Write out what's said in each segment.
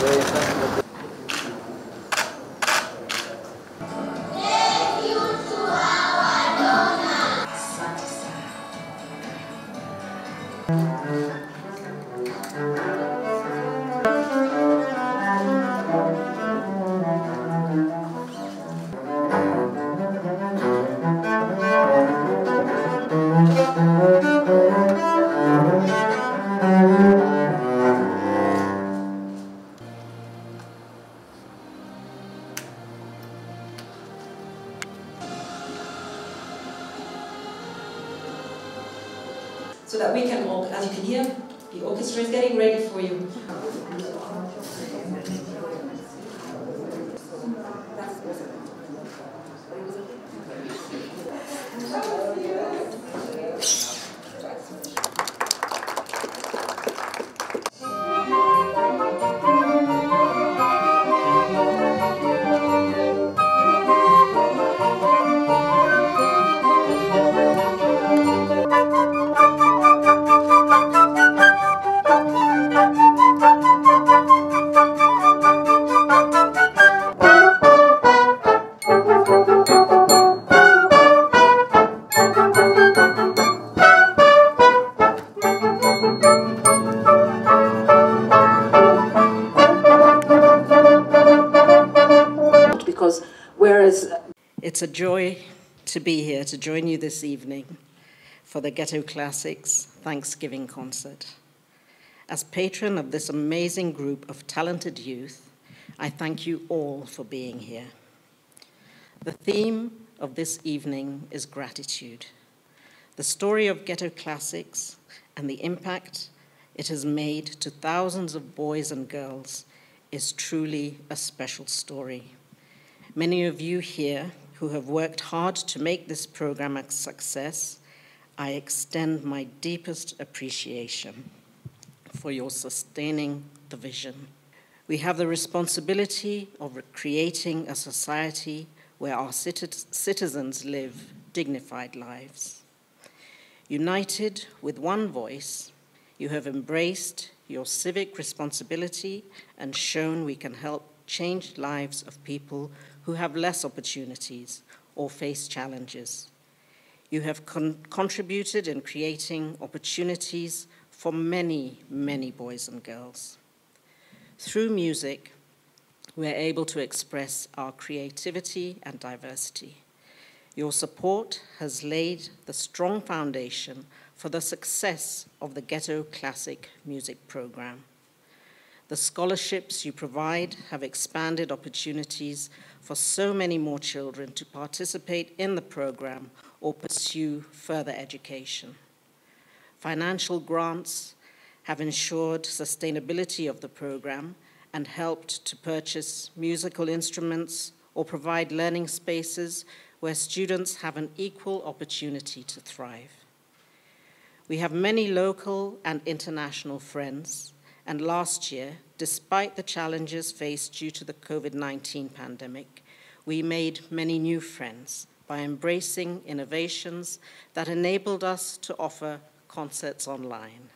So that we can, as you can hear, the orchestra is getting ready for you. It's a joy to be here to join you this evening for the Ghetto Classics Thanksgiving concert. As patron of this amazing group of talented youth, I thank you all for being here. The theme of this evening is gratitude. The story of Ghetto Classics and the impact it has made to thousands of boys and girls is truly a special story. Many of you here who have worked hard to make this program a success, I extend my deepest appreciation for your sustaining the vision. We have the responsibility of creating a society where our citizens live dignified lives. United with one voice, you have embraced your civic responsibility and shown we can help change lives of people who have less opportunities or face challenges. You have contributed in creating opportunities for many, many boys and girls. Through music, we're able to express our creativity and diversity. Your support has laid the strong foundation for the success of the Ghetto Classic Music Program. The scholarships you provide have expanded opportunities for so many more children to participate in the program or pursue further education. Financial grants have ensured sustainability of the program and helped to purchase musical instruments or provide learning spaces where students have an equal opportunity to thrive. We have many local and international friends, and last year, despite the challenges faced due to the COVID-19 pandemic, we made many new friends by embracing innovations that enabled us to offer concerts online.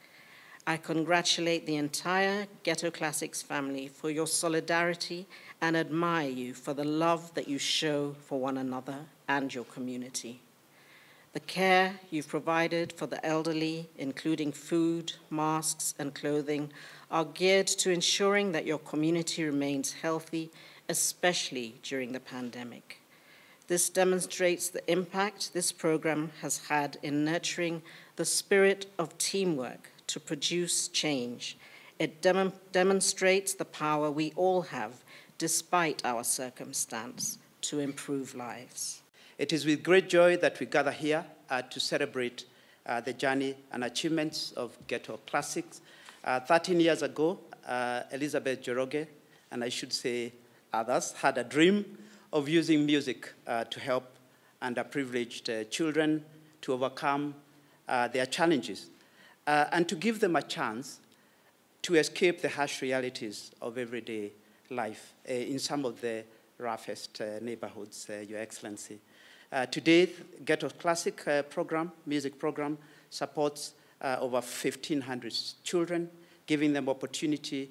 I congratulate the entire Ghetto Classics family for your solidarity and admire you for the love that you show for one another and your community. The care you've provided for the elderly, including food, masks, and clothing, are geared to ensuring that your community remains healthy, especially during the pandemic. This demonstrates the impact this program has had in nurturing the spirit of teamwork to produce change. It demonstrates the power we all have, despite our circumstance, to improve lives. It is with great joy that we gather here to celebrate the journey and achievements of Ghetto Classics. 13 years ago, Elizabeth Joroge, and I should say others, had a dream of using music to help underprivileged children to overcome their challenges and to give them a chance to escape the harsh realities of everyday life in some of the roughest neighborhoods, Your Excellency. Today, Ghetto Classic music program, supports over 1,500 children, giving them opportunity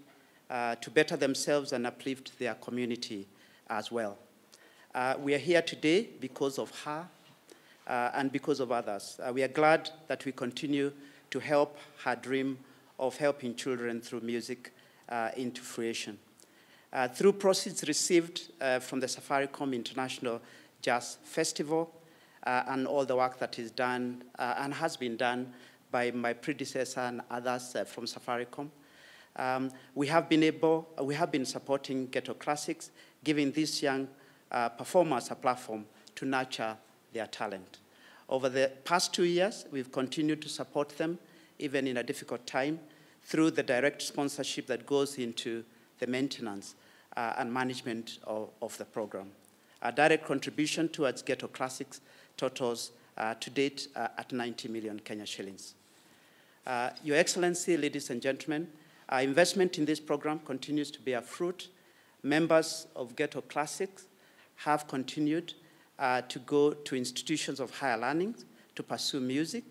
to better themselves and uplift their community as well. We are here today because of her and because of others. We are glad that we continue to help her dream of helping children through music into fruition. Through proceeds received from the Safaricom International Jazz Festival and all the work that is done and has been done by my predecessor and others from Safaricom, we have been supporting Ghetto Classics, giving these young performers a platform to nurture their talent. Over the past 2 years, we've continued to support them, even in a difficult time, through the direct sponsorship that goes into the maintenance and management of the program. Our direct contribution towards Ghetto Classics totals to date at 90 million Kenya shillings. Your Excellency, ladies and gentlemen, our investment in this program continues to bear fruit. Members of Ghetto Classics have continued to go to institutions of higher learning to pursue music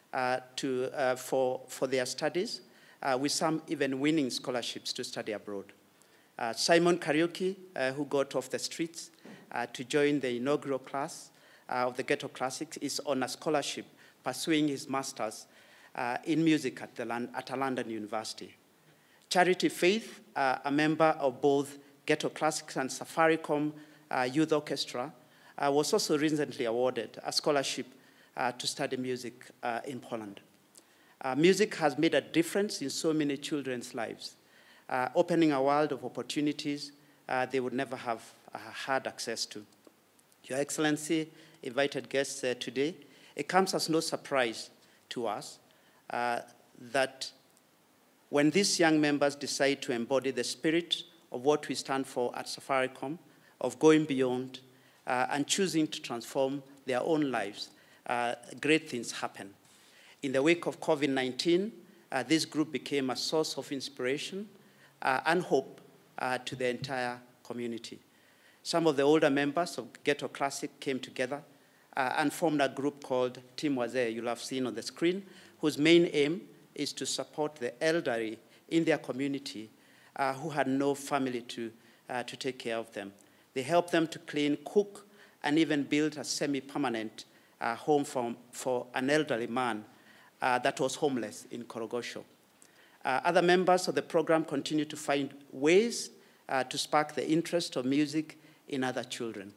for their studies, with some even winning scholarships to study abroad. Simon Kariuki, who got off the streets to join the inaugural class of the Ghetto Classics, is on a scholarship pursuing his master's in music at a London university. Charity Faith, a member of both Ghetto Classics and Safaricom Youth Orchestra, was also recently awarded a scholarship to study music in Poland. Music has made a difference in so many children's lives, opening a world of opportunities they would never have had access to. Your Excellency, invited guests today, it comes as no surprise to us that when these young members decide to embody the spirit of what we stand for at Safaricom, of going beyond and choosing to transform their own lives, great things happen. In the wake of COVID-19, this group became a source of inspiration and hope to the entire community. Some of the older members of Ghetto Classic came together and formed a group called Team Wazee, you'll have seen on the screen, whose main aim is to support the elderly in their community who had no family to take care of them. They helped them to clean, cook, and even build a semi-permanent home for an elderly man that was homeless in Korogosho. Other members of the program continue to find ways to spark the interest of music in other children.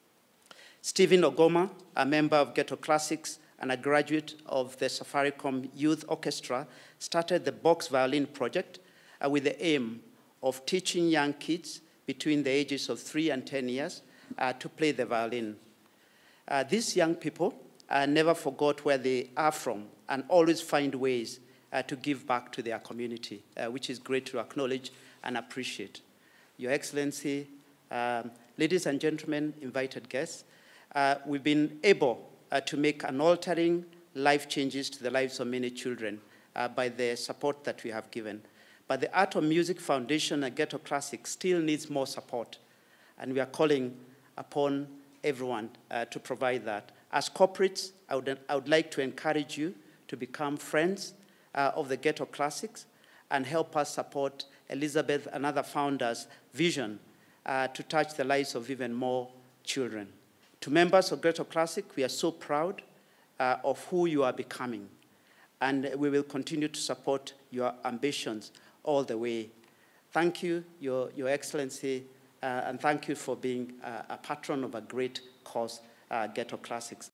Stephen Ogoma, a member of Ghetto Classics and a graduate of the Safaricom Youth Orchestra, started the Box Violin Project with the aim of teaching young kids between the ages of 3 and 10 years to play the violin. These young people never forgot where they are from and always find ways to give back to their community, which is great to acknowledge and appreciate. Your Excellency, ladies and gentlemen, invited guests, we've been able to make an altering life changes to the lives of many children by the support that we have given. But the Art of Music Foundation and Ghetto Classics still needs more support, and we are calling upon everyone to provide that. As corporates, I would like to encourage you to become friends of the Ghetto Classics and help us support Elizabeth and other founders' vision to touch the lives of even more children. To members of Ghetto Classic, we are so proud of who you are becoming, and we will continue to support your ambitions all the way. Thank you, Your Excellency, and thank you for being a patron of a great cause, Ghetto Classics.